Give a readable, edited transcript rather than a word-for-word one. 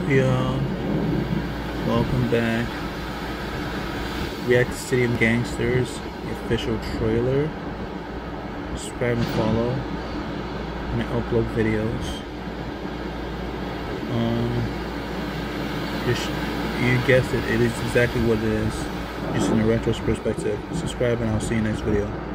Yo, welcome back. React to City of Gangsters, the official trailer. Subscribe and follow when I upload videos. You guessed it, it is exactly what it is, just in a retro perspective. Subscribe and I'll see you next video.